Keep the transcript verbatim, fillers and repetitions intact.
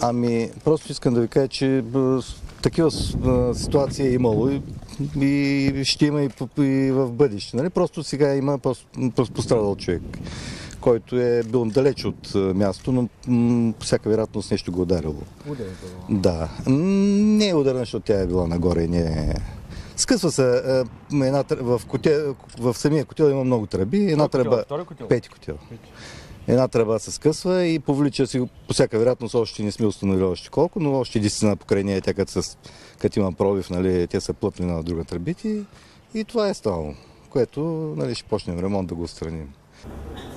Ами, просто искам да ви кажа, че б, такива ситуации е имало и, и ще има и, и в бъдеще. Нали? Просто сега има пострадал човек, който е бил далеч от място, но м, по всяка вероятност нещо го ударило. Ударено? Да. Не е ударена, защото тя е била нагоре. Не е... Скъсва се една, в, котел, в самия котел има много тръби. Една тръба, пети котел. Една тръба се скъсва и повлича си, по всяка вероятност още не сме установили още колко, но още десетина покрай нея, тя като, с, като има пробив, нали, те са плъпни на друга тръбите и това е станало, което нали, ще почнем ремонт да го отстраним.